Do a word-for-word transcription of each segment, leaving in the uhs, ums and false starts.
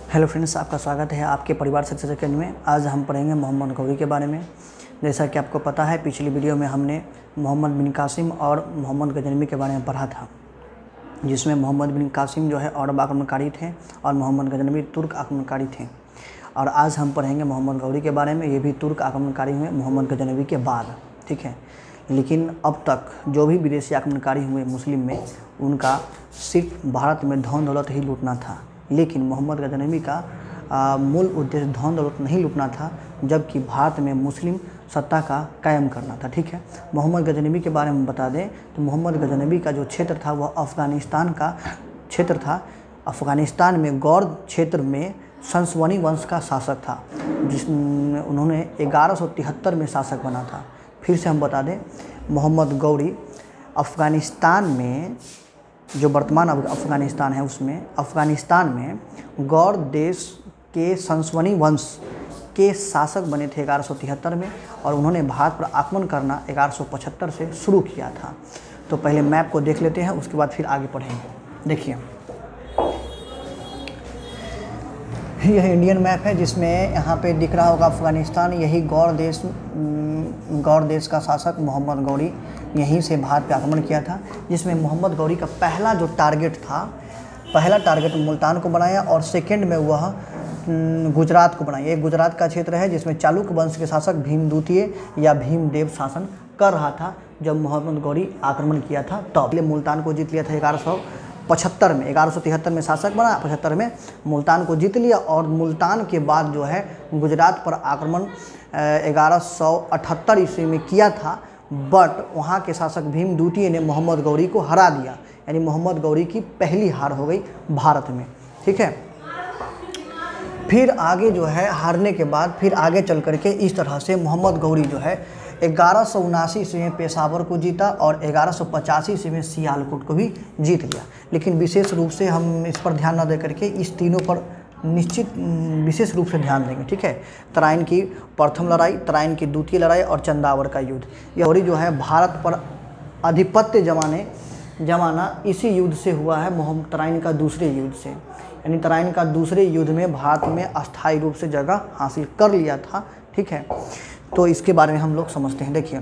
Hello friends, आपका स्वागत है आपके परिवार सक्सेस अकेडमी में। आज हम पढ़ेंगे मोहम्मद गौरी के बारे में। जैसा कि आपको पता है, पिछली वीडियो में हमने मोहम्मद बिन कासिम और मोहम्मद गजनवी के बारे में पढ़ा था, जिसमें मोहम्मद बिन कासिम जो है अरब आक्रमणकारी थे और मोहम्मद गजनवी तुर्क आक्रमणकारी थे। और आज हम पढ़ेंगे मोहम्मद गौरी के बारे में। ये भी तुर्क आक्रमणकारी हुए मोहम्मद गजनवी के बाद, ठीक है। लेकिन अब तक जो भी विदेशी आक्रमणकारी हुए मुस्लिम में, उनका सिर्फ भारत में धन दौलत ही लूटना था। लेकिन मोहम्मद गजनवी का आ, मूल उद्देश्य धन दौलत नहीं लूटना था, जबकि भारत में मुस्लिम सत्ता का कायम करना था, ठीक है। मोहम्मद गजनवी के बारे में बता दें तो मोहम्मद गजनवी का जो क्षेत्र था वह अफ़गानिस्तान का क्षेत्र था। अफ़गानिस्तान में गौर क्षेत्र में संसवनी वंश का शासक था, जिसमें उन्होंने ग्यारह सौ तिहत्तर में शासक बना था। फिर से हम बता दें, मोहम्मद गौरी अफ़गानिस्तान में, जो वर्तमान अफ़गानिस्तान है उसमें, अफ़गानिस्तान में गौर देश के संसवनी वंश के शासक बने थे ग्यारह सौ तिहत्तर में, और उन्होंने भारत पर आक्रमण करना ग्यारह सौ पचहत्तर से शुरू किया था। तो पहले मैप को देख लेते हैं, उसके बाद फिर आगे पढ़ेंगे। देखिए, यह इंडियन मैप है, जिसमें यहाँ पे दिख रहा होगा अफ़गानिस्तान। यही गौर देश गौर देश का शासक मोहम्मद गौरी यहीं से भारत पे आक्रमण किया था, जिसमें मोहम्मद गौरी का पहला जो टारगेट था, पहला टारगेट मुल्तान को बनाया और सेकंड में वह गुजरात को बनाया। एक गुजरात का क्षेत्र है जिसमें चालुक्य वंश के शासक भीम द्वितीय या भीमदेव शासन कर रहा था जब मोहम्मद गौरी आक्रमण किया था। तब पहले मुल्तान को जीत लिया था ग्यारह सौ पचहत्तर में, ग्यारह सौ तिहत्तर में शासक बना, पचहत्तर में मुल्तान को जीत लिया। और मुल्तान के बाद जो है गुजरात पर आक्रमण ग्यारह सौ अठहत्तर ईस्वी में किया था, बट वहाँ के शासक भीम द्वितीय ने मोहम्मद गौरी को हरा दिया। यानी मोहम्मद गौरी की पहली हार हो गई भारत में, ठीक है। फिर आगे जो है हारने के बाद फिर आगे चल करके इस तरह से मोहम्मद गौरी जो है ग्यारह सौ उनासी ईस्वी में पेशावर को जीता और ग्यारह सौ पचासी ईस्वी में सियालकोट को भी जीत लिया। लेकिन विशेष रूप से हम इस पर ध्यान न दे करके इस तीनों पर निश्चित विशेष रूप से ध्यान देंगे, ठीक है। तराइन की प्रथम लड़ाई, तराइन की द्वितीय लड़ाई और चंदावर का युद्ध। यह गौरी जो है भारत पर आधिपत्य जमाने जमाना इसी युद्ध से हुआ है, मोहम्मद तराइन का दूसरे युद्ध से। यानी तराइन का दूसरे युद्ध में भारत में अस्थायी रूप से जगह हासिल कर लिया था, ठीक है। तो इसके बारे में हम लोग समझते हैं। देखिए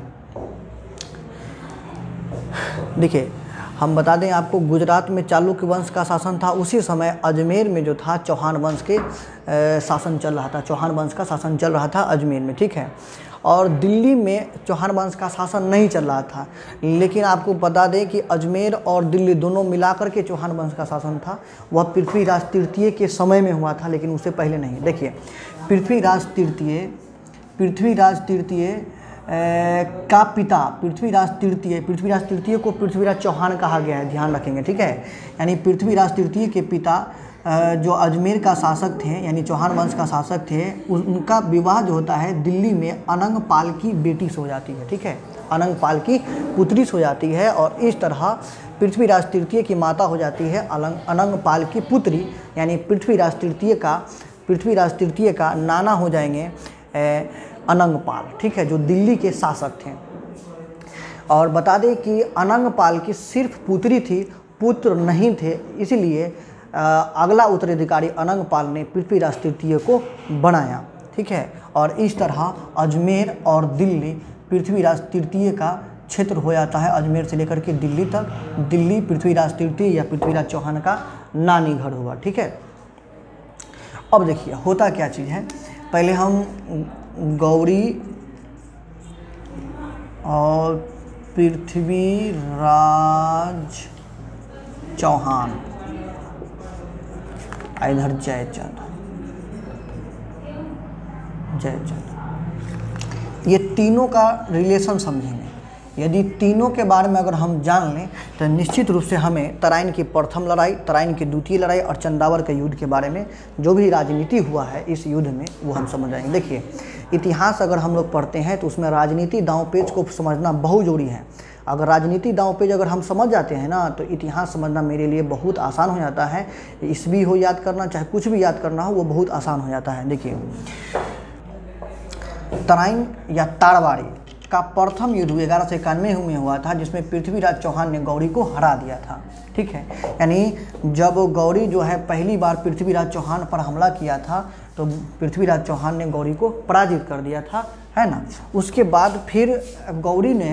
देखिए हम बता दें आपको, गुजरात में चालुक्य वंश का शासन था। उसी समय अजमेर में जो था चौहान वंश के शासन चल रहा था, चौहान वंश का शासन चल रहा था अजमेर में, ठीक है। और दिल्ली में चौहान वंश का शासन नहीं चल रहा था। लेकिन आपको बता दें कि अजमेर और दिल्ली दोनों मिलाकर के चौहान वंश का शासन था। वह पृथ्वीराज तृतीय के समय में हुआ था, लेकिन उससे पहले नहीं। देखिए, पृथ्वीराज तृतीय पृथ्वीराज तृतीय का पिता पृथ्वीराज तृतीय पृथ्वीराज तृतीय को पृथ्वीराज चौहान कहा गया है, ध्यान रखेंगे, ठीक है। यानी पृथ्वीराज तृतीय के पिता जो अजमेर का शासक थे, यानी चौहान वंश का शासक थे, उनका विवाह जो होता है दिल्ली में अनंग पाल की बेटी से हो जाती है, ठीक है। अनंग पाल की पुत्री से हो जाती है, और इस तरह पृथ्वीराज तृतीय की माता हो जाती है अलंग अनंग पाल की पुत्री। यानी पृथ्वीराज तृतीय का पृथ्वीराज तृतीय का नाना हो जाएंगे अनंगपाल, ठीक है, जो दिल्ली के शासक थे। और बता दें कि अनंगपाल की सिर्फ पुत्री थी, पुत्र नहीं थे, इसलिए अगला उत्तराधिकारी अनंगपाल ने पृथ्वीराज तृतीय को बनाया, ठीक है। और इस तरह अजमेर और दिल्ली पृथ्वीराज तृतीय का क्षेत्र हो जाता है। अजमेर से लेकर के दिल्ली तक दिल्ली पृथ्वीराज तृतीय या पृथ्वीराज चौहान का नानी घर हुआ, ठीक है। अब देखिए होता क्या चीज़ है। पहले हम गौरी और पृथ्वीराज चौहान, इधर जयचंद जयचंद ये तीनों का रिलेशन समझेंगे। यदि तीनों के बारे में अगर हम जान लें तो निश्चित रूप से हमें तराइन की प्रथम लड़ाई, तराइन की द्वितीय लड़ाई और चंदावर के युद्ध के बारे में जो भी राजनीति हुआ है इस युद्ध में वो हम समझ जाएंगे। देखिए, इतिहास अगर हम लोग पढ़ते हैं तो उसमें राजनीति दांव पेच को समझना बहुत जरूरी है। अगर राजनीति दांव पेच अगर हम समझ जाते हैं ना, तो इतिहास समझना मेरे लिए बहुत आसान हो जाता है। ईस्वी हो याद करना, चाहे कुछ भी याद करना हो, वो बहुत आसान हो जाता है। देखिए, तराइन या तारवाड़ी का प्रथम युद्ध ग्यारह सौ इक्यानवे में हुआ था, जिसमें पृथ्वीराज चौहान ने गौरी को हरा दिया था। ठीक है, यानी जब गौरी जो है पहली बार पृथ्वीराज चौहान पर हमला किया था तो पृथ्वीराज चौहान ने गौरी को पराजित कर दिया था, है ना। उसके बाद फिर गौरी ने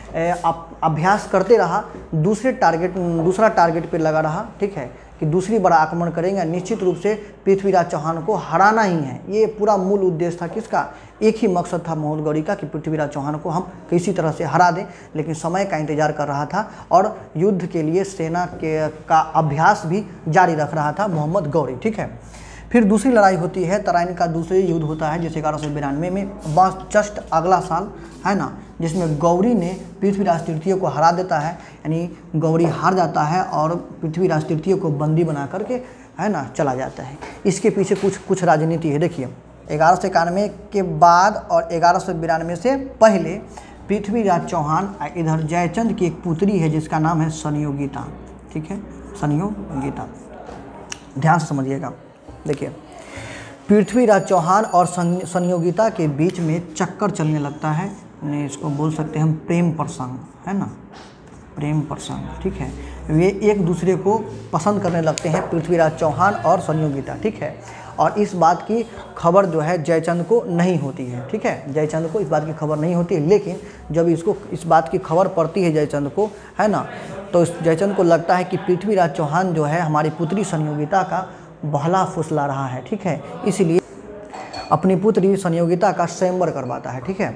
अभ्यास करते रहा, दूसरे टारगेट दूसरा टारगेट पे लगा रहा। ठीक है, कि दूसरी बार आक्रमण करेंगे, निश्चित रूप से पृथ्वीराज चौहान को हराना ही है। ये पूरा मूल उद्देश्य था किसका, एक ही मकसद था मोहम्मद गौरी का कि पृथ्वीराज चौहान को हम किसी तरह से हरा दें। लेकिन समय का इंतजार कर रहा था और युद्ध के लिए सेना के का अभ्यास भी जारी रख रहा था मोहम्मद गौरी। ठीक है, फिर दूसरी लड़ाई होती है, तराइन का दूसरी युद्ध होता है जिसे ग्यारह सौ बिरानवे में बस जस्ट अगला साल, है ना, जिसमें गौरी ने पृथ्वीराज तृतीय को हरा देता है। यानी गौरी हार जाता है और पृथ्वीराज तृतीय को बंदी बना करके, है ना, चला जाता है। इसके पीछे कुछ कुछ राजनीति है। देखिए, ग्यारह सौ इक्यानवे के बाद और ग्यारह सौ बिरानवे से पहले पृथ्वीराज चौहान, इधर जयचंद की एक पुत्री है जिसका नाम है संयोगिता। ठीक है, संयोगिता, ध्यान से समझिएगा। देखिए, पृथ्वीराज चौहान और संयोगिता के बीच में चक्कर चलने लगता है, इसको बोल सकते हैं हम प्रेम प्रसंग, है ना, प्रेम प्रसंग। ठीक है, वे एक दूसरे को पसंद करने लगते हैं, पृथ्वीराज चौहान और संयोगिता। ठीक है, और इस बात की खबर जो है जयचंद को नहीं होती है। ठीक है, जयचंद को इस बात की खबर नहीं होती है, लेकिन जब इसको इस बात की खबर पड़ती है जयचंद को, है ना, तो जयचंद को लगता है कि पृथ्वीराज चौहान जो है हमारी पुत्री संयोगिता का बहला फुसला रहा है। ठीक है, इसलिए अपनी पुत्री संयोगिता का स्वयंवर करवाता है। ठीक है,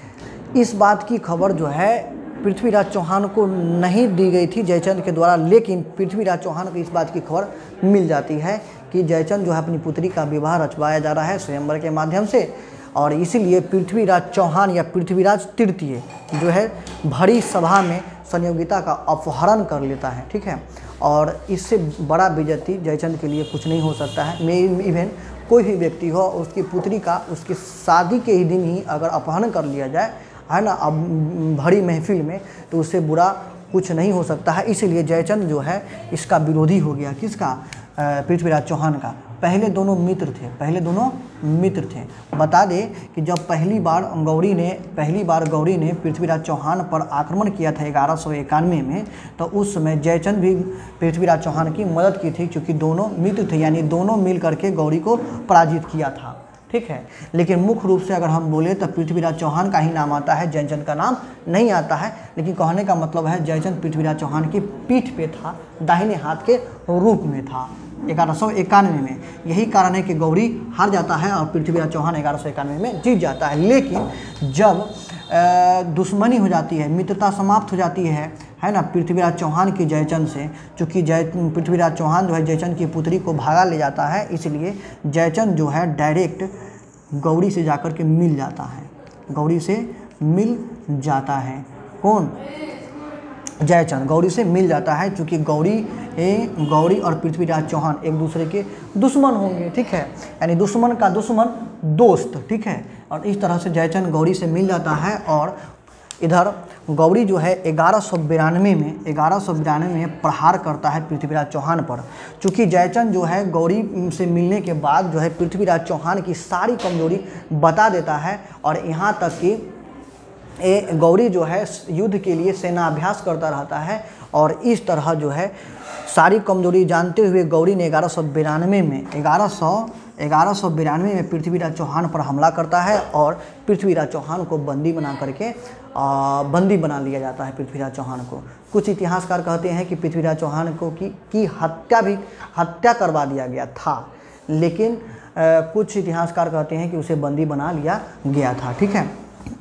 इस बात की खबर जो है पृथ्वीराज चौहान को नहीं दी गई थी जयचंद के द्वारा, लेकिन पृथ्वीराज चौहान को इस बात की खबर मिल जाती है कि जयचंद जो है अपनी पुत्री का विवाह रचवाया जा रहा है स्वयंवर के माध्यम से। और इसीलिए पृथ्वीराज चौहान या पृथ्वीराज तृतीय जो है भरी सभा में संयोगिता का अपहरण कर लेता है। ठीक है, और इससे बड़ा बेइज्जती जयचंद के लिए कुछ नहीं हो सकता है। मे इवन कोई भी व्यक्ति हो, उसकी पुत्री का उसकी शादी के ही दिन ही अगर अपहरण कर लिया जाए, है ना, अब भरी महफिल में, तो उससे बुरा कुछ नहीं हो सकता है। इसलिए जयचंद जो है इसका विरोधी हो गया, किसका, पृथ्वीराज चौहान का। पहले दोनों मित्र थे, पहले दोनों मित्र थे। बता दें कि जब पहली बार गौरी ने पहली बार गौरी ने पृथ्वीराज चौहान पर आक्रमण किया था ग्यारह सौ इक्यानवे में, तो उस समय जयचंद भी पृथ्वीराज चौहान की मदद की थी, क्योंकि दोनों मित्र थे, यानी दोनों मिल करके गौरी को पराजित किया था। ठीक है, लेकिन मुख्य रूप से अगर हम बोले तो पृथ्वीराज चौहान का ही नाम आता है, जयचंद का नाम नहीं आता है। लेकिन कहने का मतलब है जयचंद पृथ्वीराज चौहान की पीठ पे था, दाहिने हाथ के रूप में था ग्यारह सौ इक्यानवे में। यही कारण है कि गौरी हार जाता है और पृथ्वीराज चौहान ग्यारह सौ इक्यानवे में जीत जाता है। लेकिन जब दुश्मनी हो जाती है, मित्रता समाप्त हो जाती है, है ना, पृथ्वीराज चौहान की जयचंद से, चूँकि जय पृथ्वीराज चौहान जो है जयचंद की पुत्री को भागा ले जाता है, इसलिए जयचंद जो है डायरेक्ट गौरी से जाकर के मिल जाता है, गौरी से मिल जाता है। कौन, जयचंद गौरी से मिल जाता है, क्योंकि गौरी ए, गौरी और पृथ्वीराज चौहान एक दूसरे के दुश्मन होंगे। ठीक है, यानी दुश्मन का दुश्मन दोस्त। ठीक है, और इस तरह से जयचंद गौरी से मिल जाता है। और इधर गौरी जो है ग्यारह सौ बिरानवे में ग्यारह सौ बिरानवे में प्रहार करता है पृथ्वीराज चौहान पर। चूँकि जयचंद जो है गौरी से मिलने के बाद जो है पृथ्वीराज चौहान की सारी कमजोरी बता देता है, और यहाँ तक कि ए गौरी जो है युद्ध के लिए सेनाभ्यास करता रहता है। और इस तरह जो है सारी कमजोरी जानते हुए गौरी ने ग्यारह सौ बिरानवे में ग्यारह सौ ग्यारह सौ बिरानवे में पृथ्वीराज चौहान पर हमला करता है और पृथ्वीराज चौहान को बंदी बना करके आ, बंदी बना लिया जाता है पृथ्वीराज चौहान को। कुछ इतिहासकार कहते हैं कि पृथ्वीराज चौहान को की, की हत्या भी हत्या करवा दिया गया था, लेकिन आ, कुछ इतिहासकार कहते हैं कि उसे बंदी बना लिया गया था। ठीक है,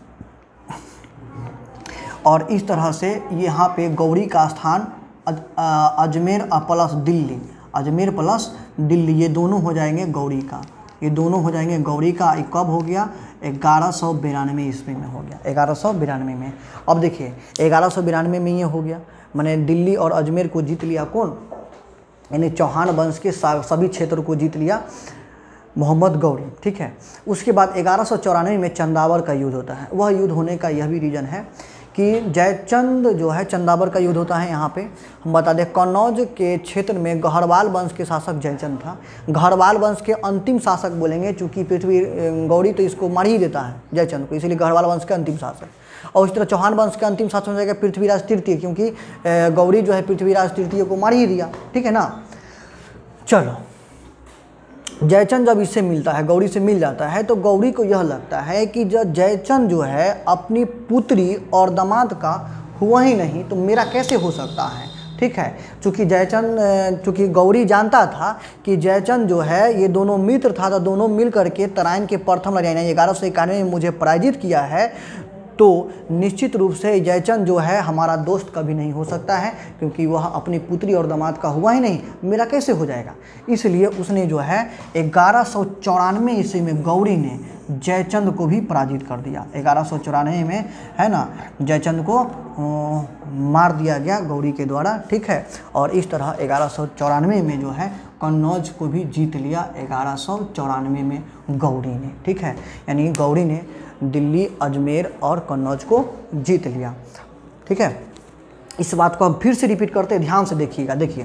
और इस तरह से यहाँ पे गौरी का स्थान अज, अजमेर प्लस दिल्ली, अजमेर प्लस दिल्ली, ये दोनों हो जाएंगे गौरी का, ये दोनों हो जाएंगे गौरी का। ये कब हो गया, ग्यारह सौ बिरानवे ईस्वी में हो गया, ग्यारह सौ बिरानवे में। अब देखिए ग्यारह सौ बिरानवे में ये हो गया, मैंने दिल्ली और अजमेर को जीत लिया। कौन, यानी चौहान वंश के सभी क्षेत्र को जीत लिया मोहम्मद गौरी। ठीक है, उसके बाद ग्यारह सौ चौरानवे में चंदावर का युद्ध होता है। वह युद्ध होने का यह भी रीज़न है कि जयचंद जो है चंदावर का युद्ध होता है यहाँ पे। हम बता दें कन्नौज के क्षेत्र में गढ़वाल वंश के शासक जयचंद था। गढ़वाल वंश के अंतिम शासक बोलेंगे, चूँकि पृथ्वी गौरी तो इसको मार ही देता है जयचंद को, इसीलिए गढ़वाल वंश के अंतिम शासक। और इस तरह चौहान वंश के अंतिम शासक हो जाएगा पृथ्वीराज तृतीय, क्योंकि गौरी जो है पृथ्वीराज तृतीय को मार ही दिया, ठीक है ना। चलो, जयचंद जब इससे मिलता है, गौरी से मिल जाता है, तो गौरी को यह लगता है कि जब जयचंद जो है अपनी पुत्री और दामाद का हुआ ही नहीं तो मेरा कैसे हो सकता है, ठीक है। चूँकि जयचंद चूँकि गौरी जानता था कि जयचंद जो है ये दोनों मित्र था, तो दोनों मिल करके तराइन के प्रथम लड़ाई यानी ग्यारह सौ इक्यानवे में मुझे पराजित किया है, तो निश्चित रूप से जयचंद जो है हमारा दोस्त कभी नहीं हो सकता है, क्योंकि वह अपनी पुत्री और दामाद का हुआ ही नहीं, मेरा कैसे हो जाएगा। इसलिए उसने जो है ग्यारह सौ चौरानवे ईस्वी में गौरी ने जयचंद को भी पराजित कर दिया। ग्यारह सौ चौरानवे में है ना जयचंद को मार दिया गया गौरी के द्वारा, ठीक है। और इस तरह ग्यारह सौ चौरानवे में जो है कन्नौज को भी जीत लिया ग्यारह सौ चौरानवे में गौरी ने, ठीक है। यानी गौरी ने दिल्ली, अजमेर और कन्नौज को जीत लिया, ठीक है। इस बात को हम फिर से रिपीट करते हैं, ध्यान से देखिएगा। देखिए,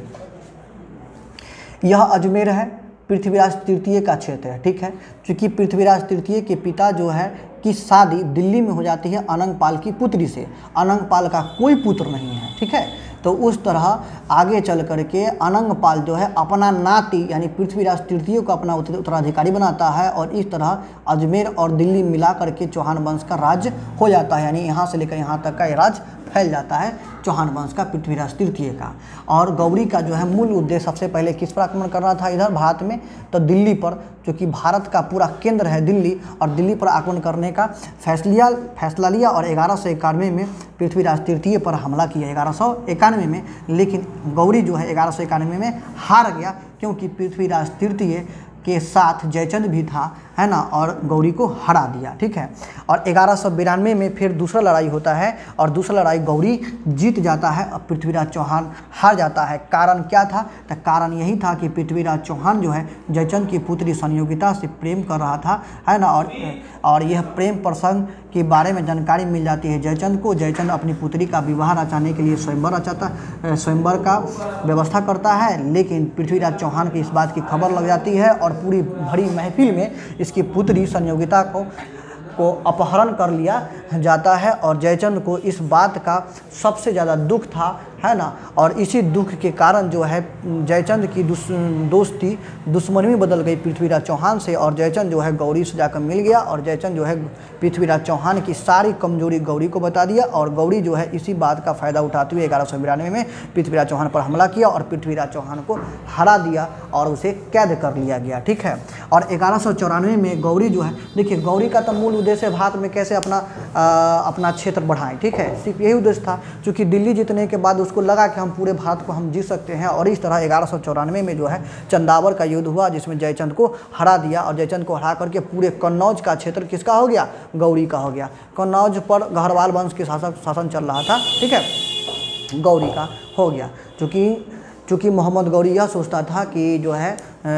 यह अजमेर है, पृथ्वीराज तृतीय का क्षेत्र है, ठीक है। क्योंकि पृथ्वीराज तृतीय के पिता जो है की शादी दिल्ली में हो जाती है अनंगपाल की पुत्री से। अनंगपाल का कोई पुत्र नहीं है, ठीक है। तो उस तरह आगे चल करके अनंगपाल जो है अपना नाती यानी पृथ्वीराज तृतीय को अपना उत्तराधिकारी बनाता है, और इस तरह अजमेर और दिल्ली मिला करके चौहान वंश का राज्य हो जाता है। यानी यहाँ से लेकर यहाँ तक का ये राज्य फैल जाता है चौहान वंश का, पृथ्वीराज तृतीय का। और गौरी का जो है मूल उद्देश्य सबसे पहले किस पर आक्रमण करना था इधर भारत में, तो दिल्ली पर, क्योंकि भारत का पूरा केंद्र है दिल्ली, और दिल्ली पर आक्रमण करने का फैसला फैसला लिया। और ग्यारह सौ इक्यानवे में पृथ्वीराज तृतीय पर हमला किया ग्यारह सौ इक्यानवे में। लेकिन गौरी जो है ग्यारह सौ इक्यानवे में हार गया, क्योंकि पृथ्वीराज तृतीय के साथ जयचंद भी था, है ना, और गौरी को हरा दिया, ठीक है। और ग्यारह सौ बिरानवे में फिर दूसरा लड़ाई होता है, और दूसरा लड़ाई गौरी जीत जाता है और पृथ्वीराज चौहान हार जाता है। कारण क्या था, तो कारण यही था कि पृथ्वीराज चौहान जो है जयचंद की पुत्री संयोगिता से प्रेम कर रहा था, है ना। और और यह प्रेम प्रसंग के बारे में जानकारी मिल जाती है जयचंद को। जयचंद अपनी पुत्री का विवाह रचाने के लिए स्वयंवर रचाता स्वयंवर का व्यवस्था करता है, लेकिन पृथ्वीराज चौहान की इस बात की खबर लग जाती है, और पूरी भरी महफिल में इसकी पुत्री संयोगिता को को अपहरण कर लिया जाता है। और जयचंद को इस बात का सबसे ज़्यादा दुख था, है ना। और इसी दुख के कारण जो है जयचंद की दुस, दोस्ती दुश्मनी में बदल गई पृथ्वीराज चौहान से, और जयचंद जो है गौरी से जाकर मिल गया, और जयचंद जो है पृथ्वीराज चौहान की सारी कमजोरी गौरी को बता दिया। और गौरी जो है इसी बात का फ़ायदा उठाते हुए ग्यारह सौ बिरानवे में पृथ्वीराज चौहान पर हमला किया, और पृथ्वीराज चौहान को हरा दिया और उसे कैद कर लिया गया, ठीक है। और ग्यारह सौ चौरानवे में गौरी जो है, देखिए गौरी का तो मूल उद्देश्य भारत में कैसे अपना आ, अपना क्षेत्र बढ़ाएं, ठीक है, सिर्फ यही उद्देश्य था। क्योंकि दिल्ली जीतने के बाद उसको लगा कि हम पूरे भारत को हम जीत सकते हैं, और इस तरह ग्यारह सौ चौरानवे में जो है चंदावर का युद्ध हुआ, जिसमें जयचंद को हरा दिया। और जयचंद को हरा करके पूरे कन्नौज का क्षेत्र किसका हो गया, गौरी का हो गया। कन्नौज पर गढ़वाल वंश के शासक शासन चल रहा था, ठीक है, गौरी का हो गया। चूँकि चूँकि मोहम्मद गौरी यह सोचता था कि जो है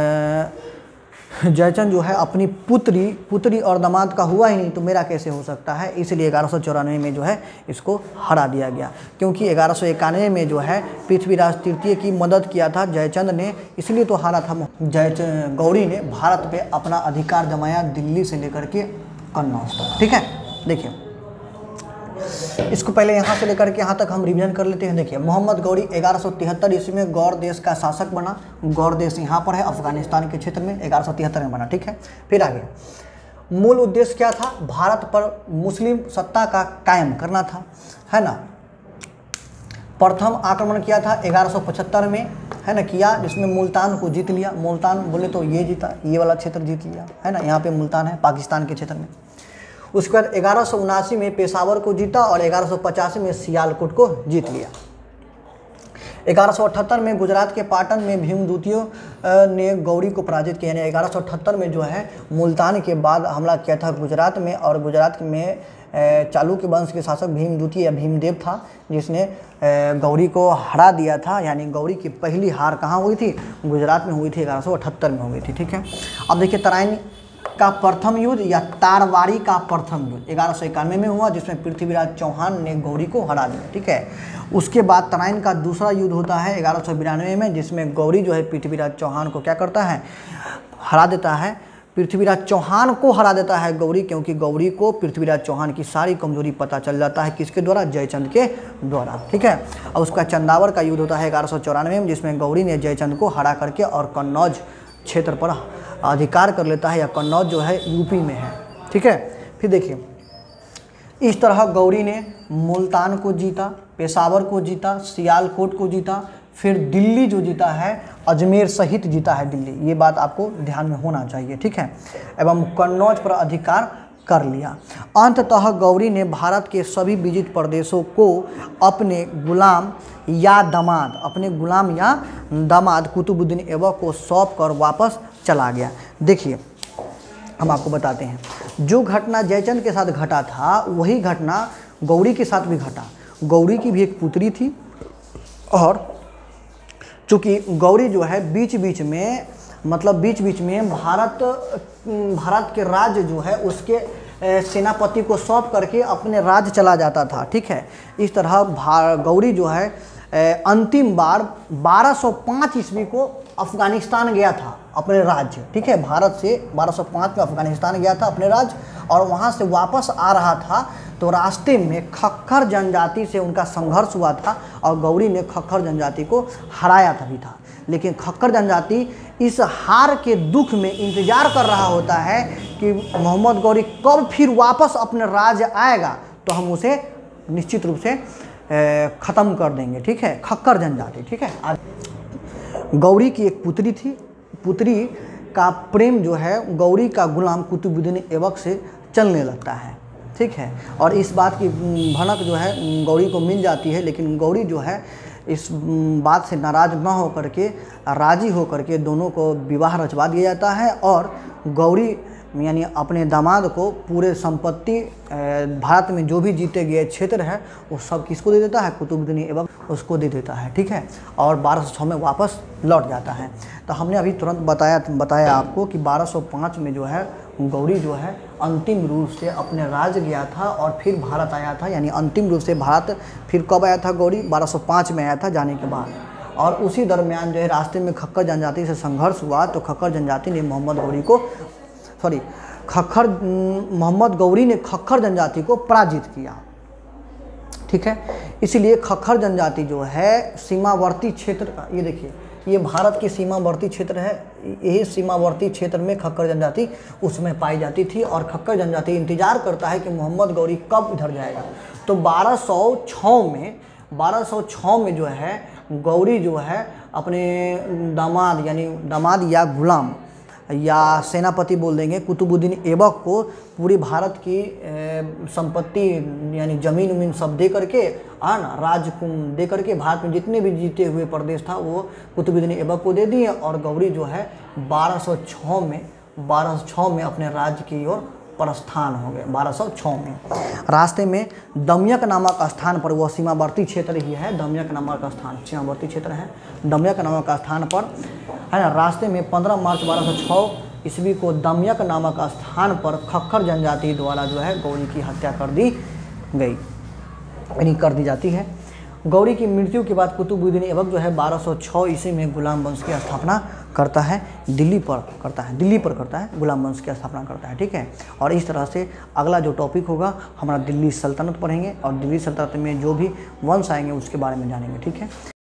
आ, जयचंद जो है अपनी पुत्री पुत्री और दामाद का हुआ ही नहीं तो मेरा कैसे हो सकता है, इसलिए ग्यारह सौ चौरानवे में जो है इसको हरा दिया गया। क्योंकि ग्यारह सौ इक्यानवे में जो है पृथ्वीराज तृतीय की मदद किया था जयचंद ने, इसलिए तो हारा था। जयचंद गौरी ने भारत पे अपना अधिकार जमाया दिल्ली से लेकर के कन्नौज तक, ठीक है। देखिए इसको पहले यहाँ से लेकर के यहाँ तक हम रिवीजन कर लेते हैं। देखिए मोहम्मद गौरी ग्यारह सौ तिहत्तर ईस्वी में गौर देश का शासक बना। गौर देश यहाँ पर है अफगानिस्तान के क्षेत्र में, ग्यारह सौ तिहत्तर में बना, ठीक है। फिर आगे मूल उद्देश्य क्या था, भारत पर मुस्लिम सत्ता का कायम करना था, है ना। प्रथम आक्रमण किया था ग्यारह सौ पचहत्तर में, है ना, किया, जिसमें मुल्तान को जीत लिया। मुल्तान बोले तो ये जीता, ये वाला क्षेत्र जीत लिया, है ना, यहाँ पे मुल्तान है पाकिस्तान के क्षेत्र में। उसके बाद ग्यारह सौ उनासी में पेशावर को जीता, और ग्यारह सौ पचासी में सियालकोट को जीत लिया। ग्यारह सौ अठहत्तर में गुजरात के पाटन में भीमदूतियों ने गौरी को पराजित किया। यानी ग्यारह सौ अठहत्तर में जो है मुल्तान के बाद हमला किया था गुजरात में, और गुजरात में चालुक्य वंश के शासक भीमदूती या भीमदेव था, जिसने गौरी को हरा दिया था। यानी गौरी की पहली हार कहाँ हुई थी, गुजरात में हुई थी, ग्यारह सौ अठहत्तर में हुई थी, ठीक है। अब देखिए तराइन का प्रथम युद्ध या तारवाड़ी का प्रथम युद्ध ग्यारह सौ इक्यानवे में हुआ, जिसमें पृथ्वीराज चौहान ने गौरी को हरा दिया। ठीक है, उसके बाद तराइन का दूसरा युद्ध होता है ग्यारह सौ बिरानवे में, जिसमें गौरी जो है पृथ्वीराज चौहान को क्या करता है, हरा देता है। पृथ्वीराज चौहान को हरा देता है गौरी, क्योंकि गौरी को पृथ्वीराज चौहान की सारी कमजोरी पता चल जाता है, किसके द्वारा, जयचंद के द्वारा। ठीक है, और उसका चंदावर का युद्ध होता है ग्यारह सौ चौरानवे में, जिसमें गौरी ने जयचंद को हरा करके और कन्नौज क्षेत्र पर अधिकार कर लेता है, या कन्नौज जो है यूपी में है। ठीक है, फिर देखिए इस तरह गौरी ने मुल्तान को जीता, पेशावर को जीता, सियालकोट को जीता, फिर दिल्ली जो जीता है अजमेर सहित जीता है दिल्ली, ये बात आपको ध्यान में होना चाहिए। ठीक है, एवं कन्नौज पर अधिकार कर लिया। अंततः गौरी ने भारत के सभी विजित प्रदेशों को अपने गुलाम या दामाद अपने गुलाम या दामाद कुतुबुद्दीन ऐबक को सौंप कर वापस चला गया। देखिए हम आपको बताते हैं, जो घटना जयचंद के साथ घटा था वही घटना गौरी के साथ भी घटा। गौरी की भी एक पुत्री थी, और चूँकि गौरी जो है बीच बीच में मतलब बीच बीच में भारत भारत के राज्य जो है उसके सेनापति को सौंप करके अपने राज्य चला जाता था। ठीक है, इस तरह गौरी जो है अंतिम बार बारह सौ पाँच ईस्वी को अफगानिस्तान गया था अपने राज्य। ठीक है, भारत से बारह सौ पाँच में अफगानिस्तान गया था अपने राज्य, और वहाँ से वापस आ रहा था तो रास्ते में खक्खर जनजाति से उनका संघर्ष हुआ था, और गौरी ने खक्खर जनजाति को हराया था भी था। लेकिन खक्खर जनजाति इस हार के दुख में इंतजार कर रहा होता है कि मोहम्मद गौरी कब फिर वापस अपने राज्य आएगा तो हम उसे निश्चित रूप से ख़त्म कर देंगे। ठीक है, खक्खर जनजाति। ठीक है, आज गौरी की एक पुत्री थी, पुत्री का प्रेम जो है गौरी का गुलाम कुतुबुद्दीन ऐबक से चलने लगता है। ठीक है, और इस बात की भनक जो है गौरी को मिल जाती है, लेकिन गौरी जो है इस बात से नाराज़ न हो करके राज़ी हो करके दोनों को विवाह रचवा दिया जाता है, और गौरी यानी अपने दामाद को पूरे संपत्ति भारत में जो भी जीते गए क्षेत्र है वो सब किसको दे देता है, कुतुबुद्दीन ऐबक उसको दे देता है। ठीक है, और बारह सौ छः में वापस लौट जाता है। तो हमने अभी तुरंत बताया बताया आपको कि बारह सौ पाँच में जो है गौरी जो है अंतिम रूप से अपने राज्य गया था और फिर भारत आया था, यानी अंतिम रूप से भारत फिर कब आया था गौरी, बारह सौ पाँच में आया था जाने के बाद। और उसी दरमियान जो है रास्ते में खक्खर जनजाति से संघर्ष हुआ, तो खक्खर जनजाति ने मोहम्मद गौरी को सॉरी खक्खर मोहम्मद गौरी ने खक्खर जनजाति को पराजित किया। ठीक है, इसलिए खक्खर जनजाति जो है सीमावर्ती क्षेत्र का, ये देखिए ये भारत की सीमावर्ती क्षेत्र है, यही सीमावर्ती क्षेत्र में खक्खर जनजाति उसमें पाई जाती थी, और खक्खर जनजाति इंतजार करता है कि मोहम्मद गौरी कब इधर जाएगा। तो बारह सौ छः में बारह सौ छः में जो है गौरी जो है अपने दामाद यानी दामाद या गुलाम या सेनापति बोल देंगे कुतुबुद्दीन ऐबक को पूरी भारत की संपत्ति यानी ज़मीन उमीन सब दे करके आ ना राज दे करके भारत में जितने भी जीते हुए प्रदेश था वो कुतुबुद्दीन ऐबक को दे दिए, और गौरी जो है बारह सौ छः में बारह सौ छः में अपने राज्य की ओर प्रस्थान हो गए। बारह सौ छः में रास्ते में दमयक नामक स्थान पर, वह सीमावर्ती क्षेत्र ही है, दमयक नामक स्थान सीमावर्ती क्षेत्र है, दमयक नामक स्थान पर है ना, रास्ते में पंद्रह मार्च बारह सौ छः ईस्वी को दमयक नामक स्थान पर खक्खर जनजाति द्वारा जो है गौरी की हत्या कर दी गई यानी कर दी जाती है। गौरी की मृत्यु के बाद कुतुबुद्दीन ऐबक जो है बारह सौ छः ईस्वी में गुलाम वंश की स्थापना करता है, दिल्ली पर करता है दिल्ली पर करता है गुलाम वंश की स्थापना करता है। ठीक है, और इस तरह से अगला जो टॉपिक होगा हमारा दिल्ली सल्तनत पढ़ेंगे, और दिल्ली सल्तनत में जो भी वंश आएंगे उसके बारे में जानेंगे। ठीक है।